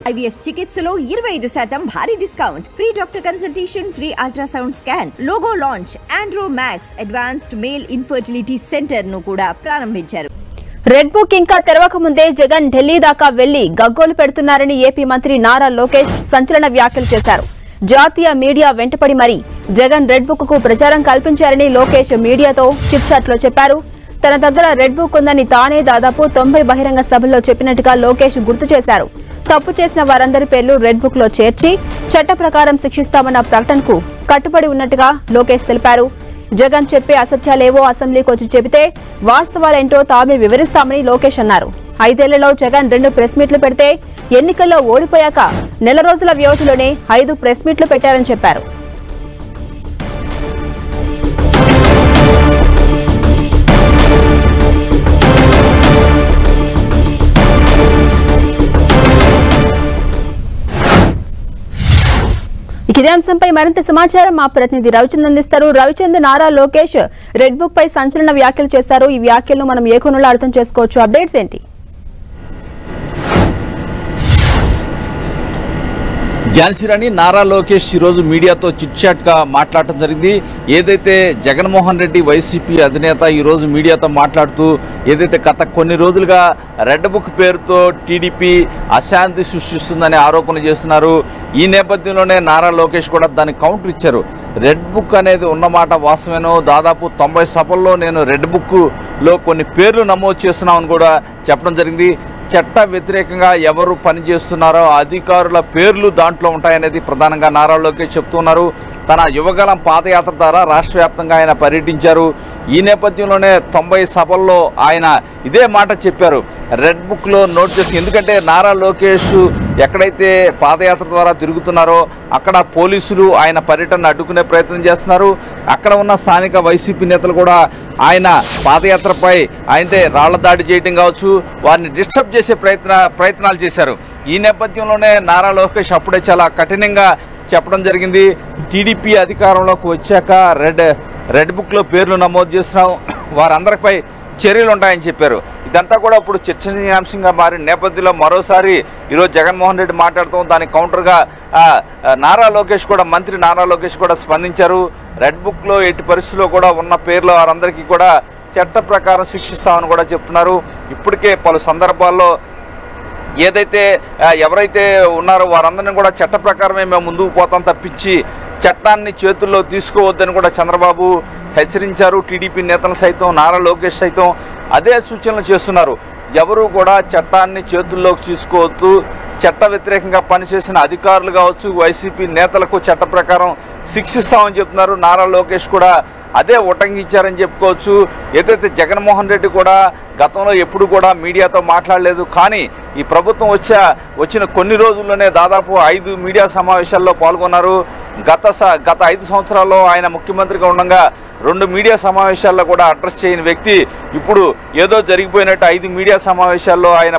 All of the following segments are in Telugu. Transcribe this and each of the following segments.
IVF చికిత్సలో 25% భారీ discount, free doctor consultation, free ultrasound scan, logo launch, Andro max advanced male infertility centre ను కూడా ప్రారంభించారు. రెడ్ బుక్ ఇంకా తెరవక ముందే జగన్ ఢిల్లీ దాకా వెళ్లి గగ్గోలు పెడుతున్నారని ఏపీ మంత్రి నారా లోకేష్ సంచలన వ్యాఖ్యలు చేశారు. జాతీయ మీడియా వెంటపడి మరీ జగన్ రెడ్ బుక్ కు ప్రచారం కల్పించారని లోకేష్ మీడియాతో చిట్ చాట్ లో చెప్పారు. తన దగ్గర రెడ్ బుక్ ఉందని తానే దాదాపు 90 బహిరంగ సభల్లో చెప్పినట్టుగా లోకేష్ గుర్తు చేశారు. తప్పు చేసిన వారందరి పేర్లు రెడ్ బుక్ లో చేర్చి చట్ట ప్రకారం శిక్షిస్తామన్న ప్రకటనకు కట్టుబడి ఉన్నట్టుగా లోకేష్ తెలిపారు. జగన్ చెప్పే అసత్యాలేవో అసెంబ్లీకి వచ్చి చెబితే వాస్తవాలేంటో తామే వివరిస్తామని లోకేష్ అన్నారు. 5 ఏళ్లలో జగన్ 2 ప్రెస్ మీట్లు పెడితే ఎన్నికల్లో ఓడిపోయాక నెల రోజుల వ్యవధిలోనే 5 ప్రెస్ మీట్లు పెట్టారని చెప్పారు. ఇదే అంశంపై మరింత సమాచారం మా ప్రతినిధి రవిచంద్ర అందిస్తారు. రవిచంద్ర, నారా లోకేష్ రెడ్ బుక్ పై సంచలన వ్యాఖ్యలు చేశారు. ఈ వ్యాఖ్యలను మనం ఏ కోణంలో అర్థం చేసుకోవచ్చు? అప్డేట్స్ ఏంటి? ఝాన్సీ నారా లోకేష్ ఈరోజు మీడియాతో చిట్ చాట్ గా మాట్లాడటం జరిగింది. ఏదైతే జగన్మోహన్ రెడ్డి వైసీపీ అధినేత ఈరోజు మీడియాతో మాట్లాడుతూ ఏదైతే గత కొన్ని రోజులుగా రెడ్ బుక్ పేరుతో టీడీపీ అశాంతి సృష్టిస్తుందని ఆరోపణలు చేస్తున్నారు. ఈ నేపథ్యంలోనే నారా లోకేష్ కూడా దానికి కౌంటర్ ఇచ్చారు. రెడ్ బుక్ అనేది ఉన్నమాట వాస్తవేనో, దాదాపు 90 సభల్లో నేను రెడ్ బుక్ లో కొన్ని పేర్లు నమోదు చేస్తున్నామని కూడా చెప్పడం జరిగింది. చట్ట వ్యతిరేకంగా ఎవరు పనిచేస్తున్నారో అధికారుల పేర్లు దాంట్లో ఉంటాయనేది ప్రధానంగా నారా లోకేష్ చెప్తున్నారు. తన యువగలం పాదయాత్ర ద్వారా రాష్ట్ర వ్యాప్తంగా ఆయన పర్యటించారు. ఈ నేపథ్యంలోనే 90 సభల్లో ఆయన ఇదే మాట చెప్పారు. రెడ్ బుక్లో నోట్ చేసి, ఎందుకంటే నారా లోకేష్ ఎక్కడైతే పాదయాత్ర ద్వారా తిరుగుతున్నారో అక్కడ పోలీసులు ఆయన పర్యటన అడ్డుకునే ప్రయత్నం చేస్తున్నారు. అక్కడ ఉన్న స్థానిక వైసీపీ నేతలు కూడా ఆయన పాదయాత్రపై ఆయనతే రాళ్ల దాడి చేయడం కావచ్చు, వారిని డిస్టర్బ్ చేసే ప్రయత్నాలు చేశారు. ఈ నేపథ్యంలోనే నారా లోకేష్ అప్పుడే చాలా కఠినంగా చెప్పడం జరిగింది. టీడీపీ అధికారంలోకి వచ్చాక రెడ్ బుక్లో పేర్లు నమోదు చేస్తున్నాం, వారందరిపై చర్యలు ఉంటాయని చెప్పారు. ఇదంతా కూడా ఇప్పుడు చర్చనీయాంశంగా మారిన నేపథ్యంలో మరోసారి ఈరోజు జగన్మోహన్ రెడ్డి మాట్లాడుతాం. దానికి కౌంటర్గా మంత్రి నారా లోకేష్ కూడా స్పందించారు. రెడ్ బుక్లో ఎట్టి పరిస్థితుల్లో కూడా ఉన్న పేర్లు వారందరికీ కూడా చట్ట ప్రకారం శిక్షిస్తామని కూడా చెప్తున్నారు. ఇప్పటికే పలు సందర్భాల్లో ఏదైతే ఎవరైతే ఉన్నారో వారందరినీ కూడా చట్ట ప్రకారమే మేము ముందుకు పోతాం తప్పించి చట్టాన్ని చేతుల్లో తీసుకోవద్దని కూడా చంద్రబాబు హెచ్చరించారు. టీడీపీ నేతలు సైతం నారా లోకేష్ సైతం అదే సూచనలు చేస్తున్నారు. ఎవరు కూడా చట్టాన్ని చేతుల్లోకి తీసుకోవద్దు, చట్ట వ్యతిరేకంగా పనిచేసిన అధికారులు కావచ్చు, వైసీపీ నేతలకు చట్ట ప్రకారం శిక్షిస్తామని చెప్తున్నారు. నారా లోకేష్ కూడా అదే ఉటంకించారని చెప్పుకోవచ్చు. ఏదైతే జగన్మోహన్ రెడ్డి కూడా గతంలో ఎప్పుడు కూడా మీడియాతో మాట్లాడలేదు, కానీ ఈ ప్రభుత్వం వచ్చిన కొన్ని రోజుల్లోనే దాదాపు 5 మీడియా సమావేశాల్లో పాల్గొన్నారు. గత 5 సంవత్సరాల్లో ఆయన ముఖ్యమంత్రిగా ఉండగా 2 మీడియా సమావేశాల్లో కూడా అడ్రస్ చేయని వ్యక్తి ఇప్పుడు ఏదో జరిగిపోయినట్టు 5 మీడియా సమావేశాల్లో ఆయన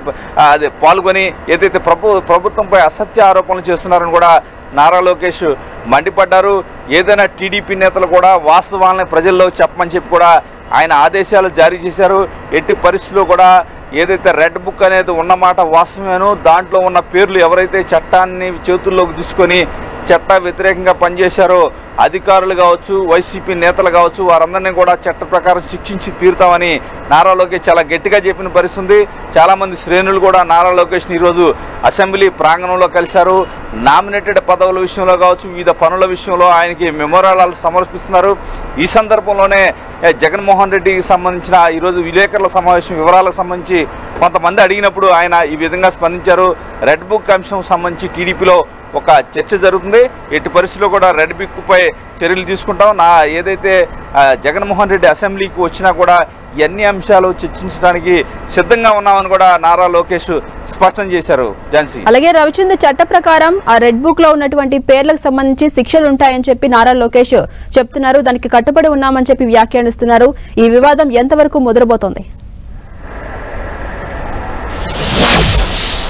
పాల్గొని ఏదైతే ప్రభుత్వంపై అసత్య ఆరోపణలు చేస్తున్నారని కూడా నారా లోకేష్ మండిపడ్డారు. ఏదైనా టీడీపీ నేతలు కూడా వాస్తవాలను ప్రజల్లో చెప్పమని చెప్పి కూడా ఆయన ఆదేశాలు జారీ చేశారు. ఎట్టి పరిస్థితుల్లో కూడా ఏదైతే రెడ్ బుక్ అనేది ఉన్నమాట వాస్తవేనో, దాంట్లో ఉన్న పేర్లు ఎవరైతే చట్టాన్ని చేతుల్లోకి తీసుకొని చట్ట వ్యతిరేకంగా పనిచేశారో అధికారులు కావచ్చు, వైసీపీ నేతలు కావచ్చు, వారందరినీ కూడా చట్ట ప్రకారం శిక్షించి తీరుతామని నారా లోకేష్ చాలా గట్టిగా చెప్పిన పరిస్థితుంది. చాలామంది శ్రేణులు కూడా నారా లోకేష్ని ఈరోజు అసెంబ్లీ ప్రాంగణంలో కలిశారు. నామినేటెడ్ పదవుల విషయంలో కావచ్చు, వివిధ పనుల విషయంలో ఆయనకి మెమోరాలు సమర్పిస్తున్నారు. ఈ సందర్భంలోనే జగన్మోహన్ రెడ్డికి సంబంధించిన ఈరోజు విలేకరుల సమావేశం వివరాలకు సంబంధించి కొంతమంది అడిగినప్పుడు ఆయన ఈ విధంగా స్పందించారు. రెడ్ బుక్ అంశం సంబంధించి టీడీపీలో ఒక చర్చ జరుగుతుంది. ఎట్టి పరిస్థితుల్లో కూడా రెడ్ బుక్ పై చర్యలు తీసుకుంటాం. ఏదైతే జగన్మోహన్ రెడ్డి అసెంబ్లీకి వచ్చినా కూడా అన్ని అంశాలు చర్చించడానికి సిద్ధంగా ఉన్నామని కూడా నారా లోకేష్ స్పష్టం చేశారు. ఝాన్సీ, అలాగే రవిచంద్ర, చట్ట ప్రకారం ఆ రెడ్ బుక్ లో ఉన్నటువంటి పేర్లకు సంబంధించి శిక్షలు ఉంటాయని చెప్పి నారా లోకేష్ చెప్తున్నారు. దానికి కట్టుబడి ఉన్నామని చెప్పి వ్యాఖ్యానిస్తున్నారు. ఈ వివాదం ఎంతవరకు ముదరబోతోంది?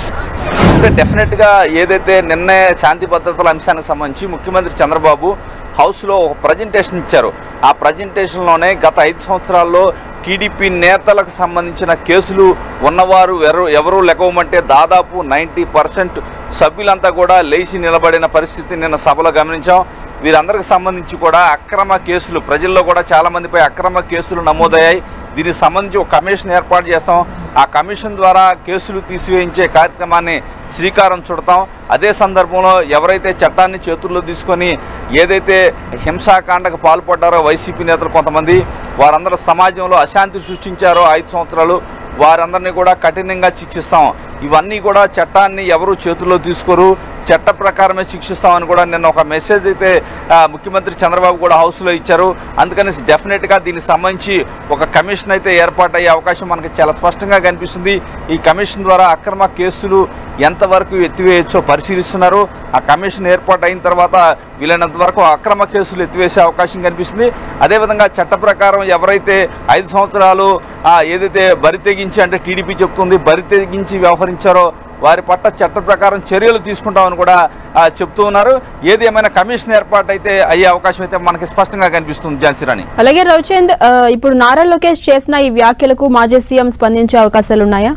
డెఫినెట్ గా ఏదైతే నిన్నే శాంతి భద్రతల అంశానికి సంబంధించి ముఖ్యమంత్రి చంద్రబాబు హౌస్లో ఒక ప్రజెంటేషన్ ఇచ్చారు. ఆ ప్రజెంటేషన్లోనే గత 5 సంవత్సరాల్లో టీడీపీ నేతలకు సంబంధించిన కేసులు ఉన్నవారు ఎవరు లెగవమంటే దాదాపు 90% సభ్యులంతా కూడా లేచి నిలబడిన పరిస్థితి నిన్న సభలో గమనించాం. వీరందరికి సంబంధించి కూడా అక్రమ కేసులు, ప్రజల్లో కూడా చాలామందిపై అక్రమ కేసులు నమోదయ్యాయి. దీనికి సంబంధించి ఒక కమిషన్ ఏర్పాటు చేస్తాం. ఆ కమిషన్ ద్వారా కేసులు తీసివేయించే కార్యక్రమాన్ని శ్రీకారం చుడతాం. అదే సందర్భంలో ఎవరైతే చట్టాన్ని చేతుల్లో తీసుకొని ఏదైతే హింసాకాండకు పాల్పడ్డారో వైసీపీ నేతలు కొంతమంది, వారందరూ సమాజంలో అశాంతి సృష్టించారో 5 సంవత్సరాలు, వారందరినీ కూడా కఠినంగా శిక్షిస్తాం. ఇవన్నీ కూడా చట్టాన్ని ఎవరు చేతుల్లో తీసుకోరు, చట్ట ప్రకారమే శిక్షిస్తామని కూడా నిన్న ఒక మెసేజ్ అయితే ముఖ్యమంత్రి చంద్రబాబు కూడా హౌస్లో ఇచ్చారు. అందుకని డెఫినెట్గా దీనికి సంబంధించి ఒక కమిషన్ అయితే ఏర్పాటయ్యే అవకాశం మనకి చాలా స్పష్టంగా కనిపిస్తుంది. ఈ కమిషన్ ద్వారా అక్రమ కేసులు ఎంతవరకు ఎత్తివేయచ్చో పరిశీలిస్తున్నారు. ఆ కమిషన్ ఏర్పాటు అయిన తర్వాత వీలైనంత వరకు అక్రమ కేసులు ఎత్తివేసే అవకాశం కనిపిస్తుంది. అదేవిధంగా చట్ట ప్రకారం ఎవరైతే 5 సంవత్సరాలు ఏదైతే బరి తెగించి, అంటే టీడీపీ చెప్తుంది బరి తెగించి వ్యవహరించారో వారి పట్ల చట్ట ప్రకారం చర్యలు తీసుకుంటామని కూడా చెప్తూ ఉన్నారు. ఏది ఏమైనా కమిషన్ ఏర్పాటు అయితే అయ్యే అవకాశం అయితే మనకి స్పష్టంగా కనిపిస్తుంది. ఝాన్సీరాణి. అలాగే రవిచంద్, ఇప్పుడు నారా లోకేష్ చేసిన ఈ వ్యాఖ్యలకు మాజీ సీఎం స్పందించే అవకాశాలు ఉన్నాయా?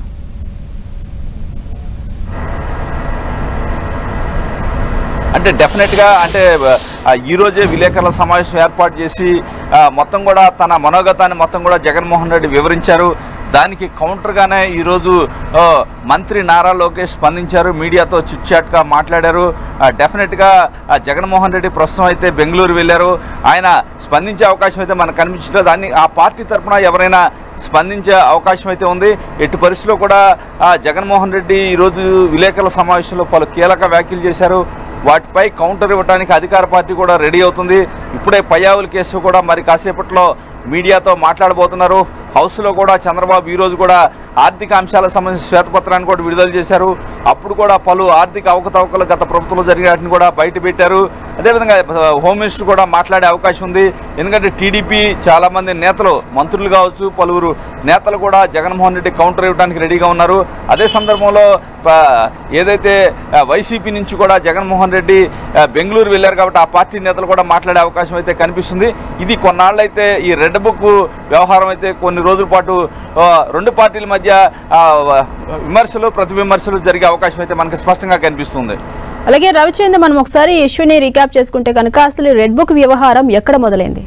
అంటే డెఫినెట్గా అంటే ఈరోజే విలేకరుల సమావేశం ఏర్పాటు చేసి మొత్తం కూడా తన మనోగతాన్ని మొత్తం కూడా జగన్మోహన్ రెడ్డి వివరించారు. దానికి కౌంటర్గానే ఈరోజు మంత్రి నారా లోకేష్ స్పందించారు. మీడియాతో చిట్చాట్గా మాట్లాడారు. డెఫినెట్గా జగన్మోహన్ రెడ్డి ప్రస్తుతం అయితే బెంగళూరు వెళ్ళారు. ఆయన స్పందించే అవకాశం అయితే మనకు కనిపించలేదు. దాన్ని ఆ పార్టీ తరఫున ఎవరైనా స్పందించే అవకాశం అయితే ఉంది. ఎట్టి పరిస్థితిలో కూడా జగన్మోహన్ రెడ్డి ఈరోజు విలేకరుల సమావేశంలో పలు కీలక వ్యాఖ్యలు చేశారు. వాటిపై కౌంటర్ ఇవ్వడానికి అధికార పార్టీ కూడా రెడీ అవుతుంది. ఇప్పుడే పయ్యావుల కేసు కూడా మరి కాసేపట్లో మీడియాతో మాట్లాడబోతున్నారు. హౌస్లో కూడా చంద్రబాబు ఈరోజు కూడా ఆర్థిక అంశాలకు సంబంధించిన శ్వేతపత్రాన్ని కూడా విడుదల చేశారు. అప్పుడు కూడా పలు ఆర్థిక అవకతవకలు గత ప్రభుత్వంలో జరిగిన వాటిని కూడా బయట పెట్టారు. అదేవిధంగా హోమ్ మినిస్టర్ కూడా మాట్లాడే అవకాశం ఉంది. ఎందుకంటే టీడీపీ చాలామంది నేతలు, మంత్రులు కావచ్చు, పలువురు నేతలు కూడా జగన్మోహన్ రెడ్డి కౌంటర్ ఇవ్వడానికి రెడీగా ఉన్నారు. అదే సందర్భంలో ఏదైతే వైసీపీ నుంచి కూడా జగన్మోహన్ రెడ్డి బెంగళూరు వెళ్ళారు కాబట్టి ఆ పార్టీ నేతలు కూడా మాట్లాడే అవకాశం అయితే కనిపిస్తుంది. ఇది కొన్నాళ్ళైతే ఈ రెడ్ బుక్ వ్యవహారం అయితే కొన్ని రోజుల పాటు రెండు పార్టీల మధ్య విమర్శలు ప్రతి విమర్శలు జరిగే అవకాశం అయితే మనకు స్పష్టంగా కనిపిస్తుంది. అలాగే రవిచంద్ర, మనం ఒకసారి ఇష్యూని రీక్యాప్ చేసుకుంటే కనుక అసలు రెడ్ బుక్ వ్యవహారం ఎక్కడ మొదలైంది?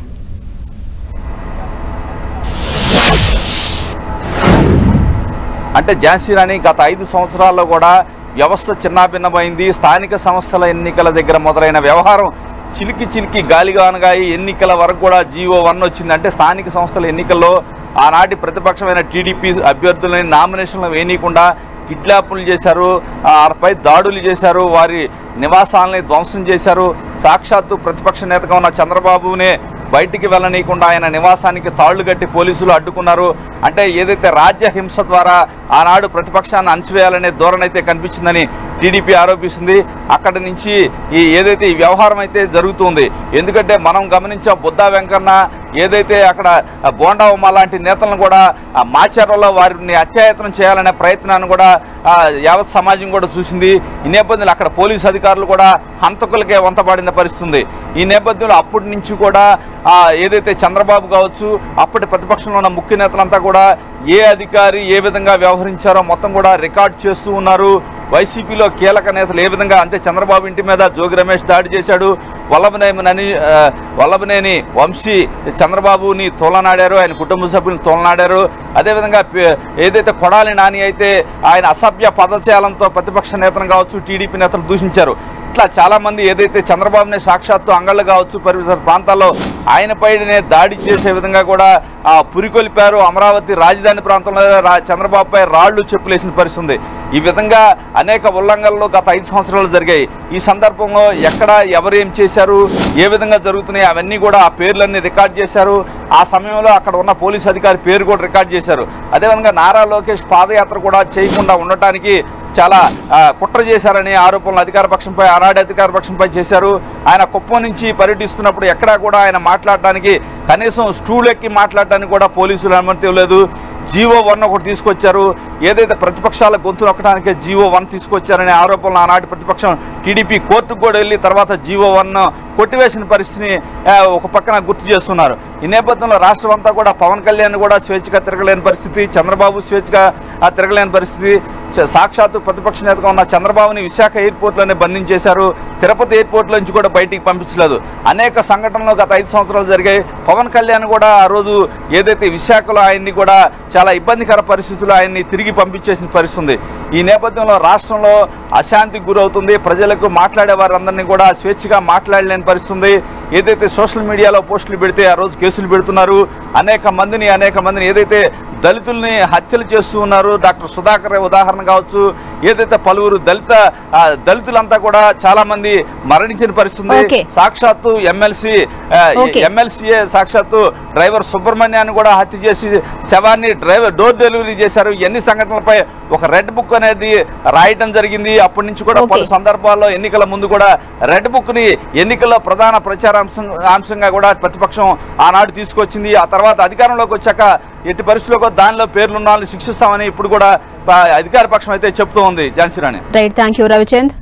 అంటే ఝాన్సీరాణి, గత 5 సంవత్సరాల్లో కూడా వ్యవస్థ చిన్నాభిన్నమైంది. స్థానిక సంస్థల ఎన్నికల దగ్గర మొదలైన వ్యవహారం చిలికి గాలిగా అనగాయి ఎన్నికల వరకు కూడా GO1 వచ్చింది. అంటే స్థానిక సంస్థల ఎన్నికల్లో ఆనాటి ప్రతిపక్షమైన టీడీపీ అభ్యర్థులని నామినేషన్లు వేయనీయకుండా కిడ్నాపులు చేశారు, వారిపై దాడులు చేశారు, వారి నివాసాలని ధ్వంసం చేశారు. సాక్షాత్తు ప్రతిపక్ష నేతగా ఉన్న చంద్రబాబునే బయటికి వెళ్ళనీయకుండా ఆయన నివాసానికి తాళ్లు కట్టి పోలీసులు అడ్డుకున్నారు. అంటే ఏదైతే రాజ్య హింస ద్వారా ఆనాడు ప్రతిపక్షాన్ని అణచివేయాలనే ధోరణి అయితే కనిపించిందని టీడీపీ ఆరోపిస్తుంది. అక్కడి నుంచి ఏదైతే ఈ వ్యవహారం అయితే జరుగుతుంది. ఎందుకంటే మనం గమనించాం, బుద్ధా వెంకన్న ఏదైతే అక్కడ బోండా ఉమ్మ లాంటి నేతలను కూడా మాచర్లలో వారిని అత్యాయత్నం చేయాలనే ప్రయత్నాన్ని కూడా యావత్ సమాజం కూడా చూసింది. ఈ నేపథ్యంలో అక్కడ పోలీసు అధికారులు కూడా హంతకులకే వంతపడిన పరిస్థితి ఉంది. ఈ నేపథ్యంలో అప్పటి నుంచి కూడా ఏదైతే చంద్రబాబు కావచ్చు, అప్పటి ప్రతిపక్షంలో ఉన్న ముఖ్య నేతలంతా కూడా ఏ అధికారి ఏ విధంగా వ్యవహరించారో మొత్తం కూడా రికార్డ్ చేస్తూ ఉన్నారు. వైసీపీలో కీలక నేతలు ఏ విధంగా, అంటే చంద్రబాబు ఇంటి మీద జోగి రమేష్ దాడి చేశాడు, వల్లభనేని వంశీ చంద్రబాబుని తోలనాడారు, ఆయన కుటుంబ సభ్యులను తోలనాడారు. అదేవిధంగా ఏదైతే కొడాలి నాని అయితే ఆయన అసభ్య పదచేయాలంతో ప్రతిపక్ష నేతను కావచ్చు, టీడీపీ నేతలు దూషించారు. ఇట్లా చాలామంది ఏదైతే చంద్రబాబుని సాక్షాత్తు అంగళ్ళు కావచ్చు, పరిసర ప్రాంతాల్లో ఆయనపైనే దాడి చేసే విధంగా కూడా పురికొల్పారు. అమరావతి రాజధాని ప్రాంతంలో చంద్రబాబుపై రాళ్లు చెప్పులేసిన పరిస్థితి. ఈ విధంగా అనేక ఉల్లంఘనలు గత 5 సంవత్సరాలు జరిగాయి. ఈ సందర్భంలో ఎక్కడ ఎవరు ఏం చేశారు, ఏ విధంగా జరుగుతున్నాయి అవన్నీ కూడా ఆ పేర్లన్నీ రికార్డ్ చేశారు. ఆ సమయంలో అక్కడ ఉన్న పోలీసు అధికారి పేరు కూడా రికార్డ్ చేశారు. అదేవిధంగా నారా లోకేష్ పాదయాత్ర కూడా చేయకుండా ఉండటానికి చాలా కుట్ర చేశారని ఆరోపణలు అధికార పక్షంపై, ఆనాటి అధికార పక్షంపై చేశారు. ఆయన కుప్పం నుంచి పర్యటిస్తున్నప్పుడు ఎక్కడా కూడా ఆయన మాట్లాడటానికి, కనీసం స్టూల్ ఎక్కి మాట్లాడటానికి కూడా పోలీసులు అనుమతి ఇవ్వలేదు. GO1 ఒకటి తీసుకొచ్చారు. ఏదైతే ప్రతిపక్షాల గొంతు నొక్కడానికే GO1 తీసుకొచ్చారనే ఆరోపణలు ఆనాటి ప్రతిపక్షం టీడీపీ కోర్టుకు కూడా వెళ్ళి తర్వాత GO1 కొట్టివేసిన పరిస్థితిని ఒక పక్కన గుర్తు చేస్తున్నారు. ఈ నేపథ్యంలో రాష్ట్రం అంతా కూడా పవన్ కళ్యాణ్ కూడా స్వేచ్ఛగా తిరగలేని పరిస్థితి, చంద్రబాబు స్వేచ్ఛగా తిరగలేని పరిస్థితి. సాక్షాత్తు ప్రతిపక్ష నేతగా ఉన్న చంద్రబాబుని విశాఖ ఎయిర్పోర్ట్లోనే బంధించేశారు. తిరుపతి ఎయిర్పోర్ట్లో నుంచి కూడా బయటికి పంపించలేదు. అనేక సంఘటనలు గత 5 సంవత్సరాలు జరిగాయి. పవన్ కళ్యాణ్ కూడా ఆ రోజు ఏదైతే విశాఖలో ఆయన్ని కూడా చాలా ఇబ్బందికర పరిస్థితుల్లో ఆయన్ని తిరిగి పంపించేసిన పరిస్థితి ఉంది. ఈ నేపథ్యంలో రాష్ట్రంలో అశాంతికి గురవుతుంది. ప్రజలకు మాట్లాడే వారందరినీ కూడా స్వేచ్ఛగా మాట్లాడలేని పరిస్థితి ఉంది. ఏదైతే సోషల్ మీడియాలో పోస్టులు పెడితే ఆ రోజు కేసులు పెడుతున్నారు. అనేక మందిని ఏదైతే దళితుల్ని హత్యలు చేస్తూ ఉన్నారు. డాక్టర్ సుధాకర్ ఉదాహరణ కావచ్చు. ఏదైతే పలువురు దళితులంతా కూడా చాలా మంది మరణించిన పరిస్థితి. సాక్షాత్తు ఎమ్మెల్సీఏ సాక్షాత్తు డ్రైవర్ సుబ్రహ్మణ్యాన్ని కూడా హత్య చేసి శవాన్ని డోర్ డెలివరీ చేశారు. ఎన్ని సంఘటనలపై ఒక రెడ్ బుక్ అనేది రాయటం జరిగింది. అప్పటి నుంచి కూడా పలు సందర్భాల్లో ఎన్నికల ముందు కూడా రెడ్ బుక్ ని ఎన్నికల్లో ప్రధాన ప్రచార అంశంగా కూడా ప్రతిపక్షం ఆనాడు తీసుకొచ్చింది. ఆ తర్వాత అధికారంలోకి వచ్చాక ఎట్టి పరిస్థితుల్లో దానిలో పేర్లున్న వాళ్ళని శిక్షిస్తామని ఇప్పుడు కూడా అధికార పక్షం అయితే చెప్తూ ఉంది. Jhansi Rani. Right, thank you Ravichand.